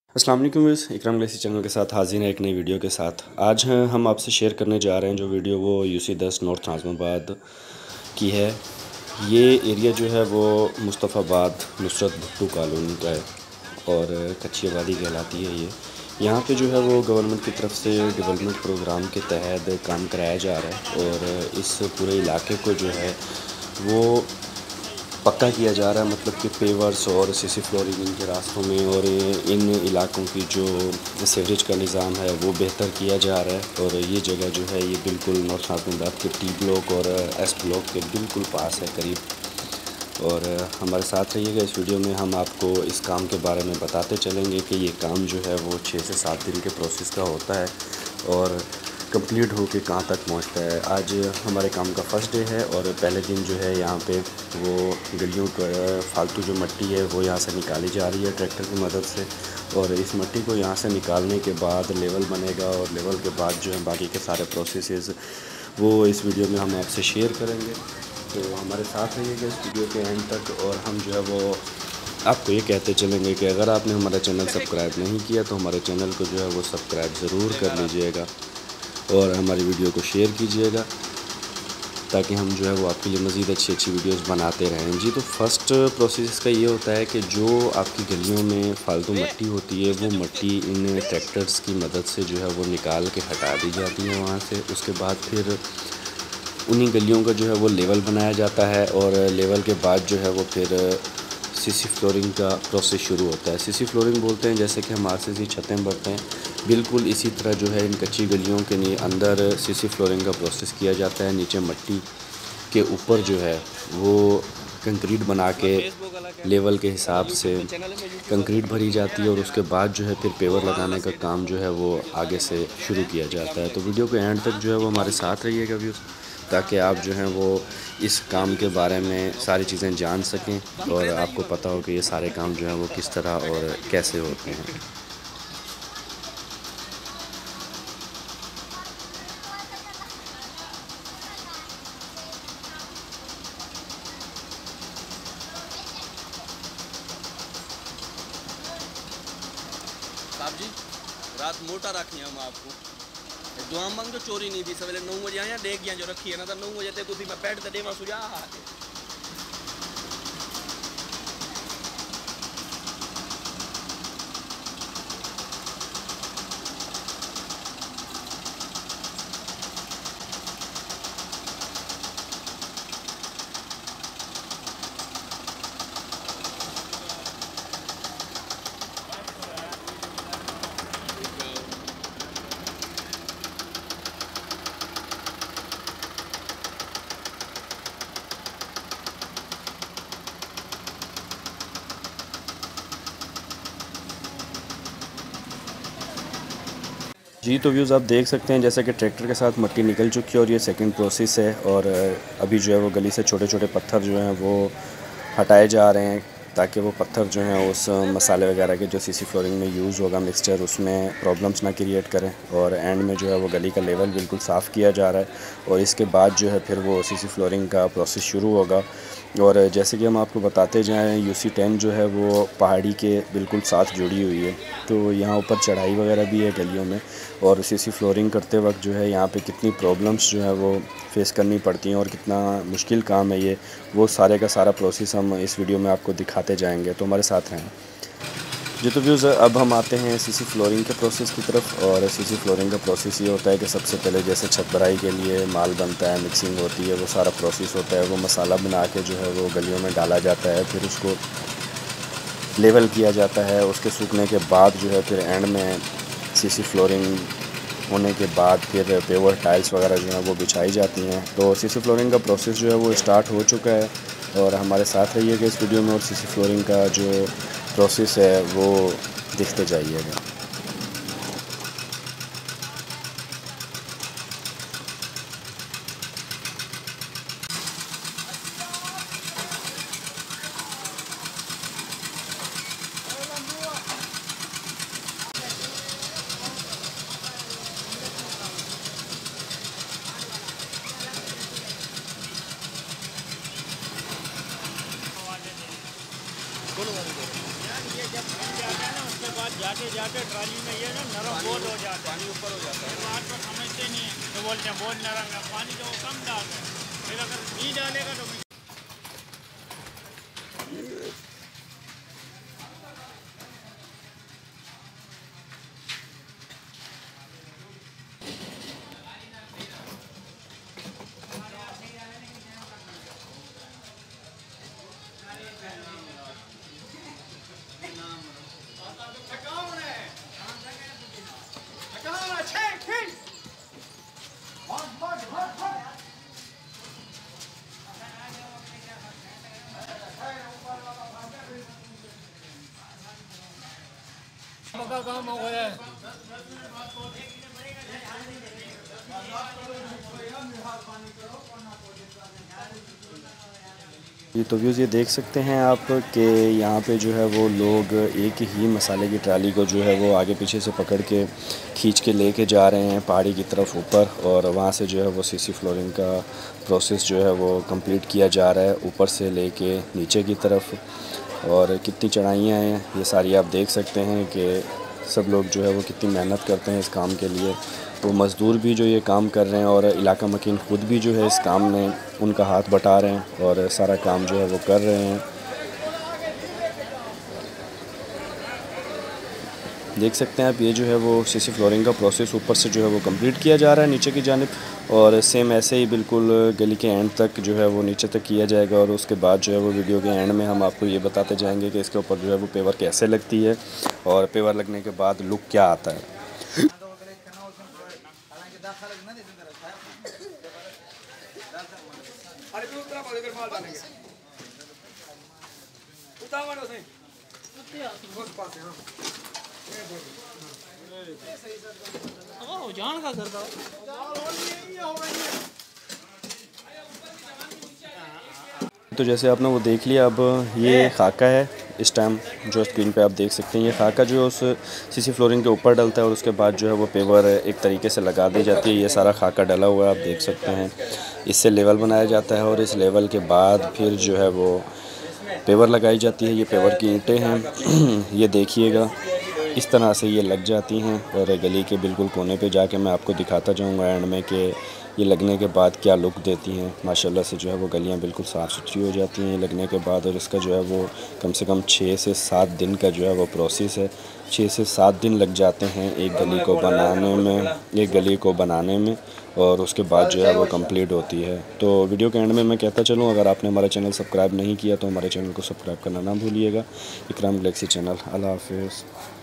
अस्सलाम वालेकुम व्यूअर्स, इकराम Gleycy channel के साथ हाजिर है एक नई वीडियो के साथ। आज हम आपसे शेयर करने जा रहे हैं जो वीडियो वो UC10 नॉर्थ नाज़िमाबाद की है। ये एरिया जो है वो मुस्तफ़ाबाद नुसरत भुट्टो कॉलोनी का है और कच्ची आबादी कहलाती है ये। यहाँ पे जो है वो गवर्नमेंट की तरफ से डेवलपमेंट प्रोग्राम के तहत काम कराया जा रहा है और इस पूरे इलाके को जो है वो पक्का किया जा रहा है, मतलब कि पेवर्स और सीसी फ्लोरिंग इनके रास्तों में और इन इलाकों की जो सीवरेज का निज़ाम है वो बेहतर किया जा रहा है। और ये जगह जो है ये बिल्कुल नॉर्थ नाज़िमाबाद के T ब्लॉक और S ब्लॉक के बिल्कुल पास है करीब। और हमारे साथ रहिएगा, इस वीडियो में हम आपको इस काम के बारे में बताते चलेंगे कि ये काम जो है वो 6 से 7 दिन के प्रोसेस का होता है और कंप्लीट हो के कहाँ तक पहुँचता है। आज हमारे काम का फर्स्ट डे है और पहले दिन जो है यहाँ पे वो गलियों का फालतू जो मिट्टी है वो यहाँ से निकाली जा रही है ट्रैक्टर की मदद से। और इस मिट्टी को यहाँ से निकालने के बाद लेवल बनेगा और लेवल के बाद जो है बाकी के सारे प्रोसेसेस वो इस वीडियो में हम आपसे शेयर करेंगे। तो हमारे साथ रहिएगा इस वीडियो के एंड तक। और हम जो है वो आपको ये कहते चलेंगे कि अगर आपने हमारा चैनल सब्सक्राइब नहीं किया तो हमारे चैनल को जो है वो सब्सक्राइब ज़रूर कर लीजिएगा और हमारी वीडियो को शेयर कीजिएगा ताकि हम जो है वो आपके लिए मज़ीद अच्छी अच्छी वीडियोस बनाते रहें। जी, तो फर्स्ट प्रोसेस का ये होता है कि जो आपकी गलियों में फालतू मिट्टी होती है वो मिट्टी इन ट्रैक्टर्स की मदद से जो है वो निकाल के हटा दी जाती है वहाँ से। उसके बाद फिर उन्हीं गलियों का जो है वो लेवल बनाया जाता है और लेवल के बाद जो है वो फिर सीसी फ्लोरिंग का प्रोसेस शुरू होता है। सीसी फ्लोरिंग बोलते हैं जैसे कि हम RCC छतें भरते हैं, बिल्कुल इसी तरह जो है इन कच्ची गलियों के अंदर सीसी फ्लोरिंग का प्रोसेस किया जाता है। नीचे मिट्टी के ऊपर जो है वो कंक्रीट बना के लेवल के हिसाब से कंक्रीट भरी जाती है और उसके बाद जो है फिर पेवर लगाने का काम जो है वो आगे से शुरू किया जाता है। तो वीडियो के एंड तक जो है वो हमारे साथ रहिएगा व्यूज़, ताकि आप जो हैं वो इस काम के बारे में सारी चीज़ें जान सकें और आपको पता हो कि ये सारे काम जो हैं वो किस तरह और कैसे होते हैं। साहब जी, रात मोटा रखी हम आपको दुआ मंग जो चोरी नहीं थी। सवेरे 9 बजे आया देख गया जो रखी है ना तो 9 बजे तक मैं बैठ दे देवा सुझा। जी, तो व्यूज़ आप देख सकते हैं जैसे कि ट्रैक्टर के साथ मिट्टी निकल चुकी है और ये सेकंड प्रोसेस है। और अभी जो है वो गली से छोटे छोटे पत्थर जो हैं वो हटाए जा रहे हैं ताकि वो पत्थर जो हैं उस मसाले वगैरह के जो सीसी फ्लोरिंग में यूज़ होगा मिक्सचर उसमें प्रॉब्लम्स ना क्रिएट करें। और एंड में जो है वो गली का लेवल बिल्कुल साफ़ किया जा रहा है और इसके बाद जो है फिर वो सीसी फ्लोरिंग का प्रोसेस शुरू होगा। और जैसे कि हम आपको बताते जाएँ, UC10 जो है वो पहाड़ी के बिल्कुल साथ जुड़ी हुई है, तो यहाँ ऊपर चढ़ाई वगैरह भी है गलियों में। और सीसी फ्लोरिंग करते वक्त जो है यहाँ पे कितनी प्रॉब्लम्स जो है वो फेस करनी पड़ती हैं और कितना मुश्किल काम है ये, वो सारे का सारा प्रोसेस हम इस वीडियो में आपको दिखाते जाएंगे, तो हमारे साथ रहें। जी, तो व्यूज़ अब हम आते हैं सीसी फ्लोरिंग के प्रोसेस की तरफ। और सीसी फ्लोरिंग का प्रोसेस ये होता है कि सबसे पहले जैसे छत भराई के लिए माल बनता है, मिक्सिंग होती है, वो सारा प्रोसेस होता है। वो मसाला बना के जो है वो गलियों में डाला जाता है, फिर उसको लेवल किया जाता है। उसके सूखने के बाद जो है फिर एंड में सीसी फ्लोरिंग होने के बाद फिर पेवर टाइल्स वगैरह जो हैं वो बिछाई जाती हैं। तो सीसी फ्लोरिंग का प्रोसेस जो है वो स्टार्ट हो चुका है और हमारे साथ रहिएगा इस वीडियो में और सीसी फ्लोरिंग का जो प्रोसेस है वो देखते जाइएगा। दोनों वाले यार ये जब बन जाता है ना उसके बाद जाते जाते ट्राली में ये ना नरम बहुत हो जाता है, पानी ऊपर हो जाता है। बात को समझते नहीं है, तो बोलते हैं बहुत नरम है, पानी तो वो कम डालते हैं, फिर अगर नहीं डालेगा तो पक्का काम हो गया है। ये तो व्यूज़ ये देख सकते हैं आप कि यहाँ पे जो है वो लोग एक ही मसाले की ट्राली को जो है वो आगे पीछे से पकड़ के खींच के लेके जा रहे हैं पहाड़ी की तरफ ऊपर, और वहाँ से जो है वो सीसी फ्लोरिंग का प्रोसेस जो है वो कंप्लीट किया जा रहा है ऊपर से लेके नीचे की तरफ। और कितनी चढ़ाइयाँ हैं ये सारी आप देख सकते हैं कि सब लोग जो है वो कितनी मेहनत करते हैं इस काम के लिए। वो मज़दूर भी जो ये काम कर रहे हैं और इलाका मकीन ख़ुद भी जो है इस काम में उनका हाथ बटा रहे हैं और सारा काम जो है वो कर रहे हैं। देख सकते हैं आप, ये जो है वो सीसी फ्लोरिंग का प्रोसेस ऊपर से जो है वो कंप्लीट किया जा रहा है नीचे की जानिब, और सेम ऐसे ही बिल्कुल गली के एंड तक जो है वो नीचे तक किया जाएगा। और उसके बाद जो है वो वीडियो के एंड में हम आपको ये बताते जाएंगे कि इसके ऊपर जो है वो पेवर कैसे लगती है और पेवर लगने के बाद लुक क्या आता है। जान का करता तो जैसे आपने वो देख लिया, अब ये खाका है इस टाइम जो स्क्रीन पे आप देख सकते हैं। ये खाका जो है उस सीसी फ्लोरिंग के ऊपर डलता है और उसके बाद जो है वो पेवर एक तरीके से लगा दी जाती है। ये सारा खाका डला हुआ है आप देख सकते हैं। इससे लेवल बनाया जाता है और इस लेवल के बाद फिर जो है वो पेवर लगाई जाती है। ये पेवर की ईंटें हैं ये देखिएगा इस तरह से ये लग जाती हैं, और गली के बिल्कुल कोने पे जाके मैं आपको दिखाता जाऊंगा एंड में कि ये लगने के बाद क्या लुक देती हैं। माशाल्लाह से जो है वो गलियां बिल्कुल साफ़ सुथरी हो जाती हैं ये लगने के बाद। और इसका जो है वो कम से कम 6 से 7 दिन का जो है वो प्रोसेस है। 6 से 7 दिन लग जाते हैं एक गली को बनाने में, और उसके बाद जो है वो कंप्लीट होती है। तो वीडियो के एंड में मैं कहता चलूँ, अगर आपने हमारा चैनल सब्सक्राइब नहीं किया तो हमारे चैनल को सब्सक्राइब करना ना भूलिएगा। इकराम गैलेक्सी चैनल। अल्लाह हाफ़िज़।